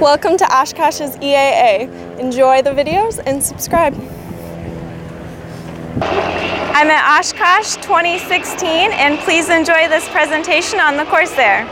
Welcome to Oshkosh's EAA. Enjoy the videos and subscribe. I'm at Oshkosh 2016 and please enjoy this presentation on the Corsair.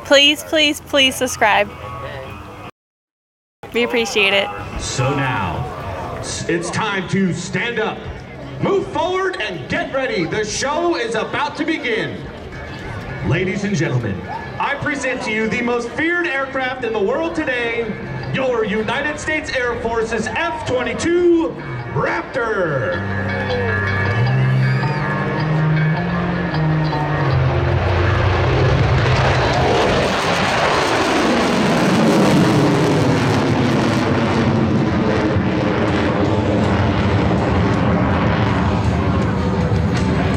Please, please, please subscribe. We appreciate it. So now, it's time to stand up, move forward, and get ready. The show is about to begin. Ladies and gentlemen, I present to you the most feared aircraft in the world today, your United States Air Force's F-22 Raptor.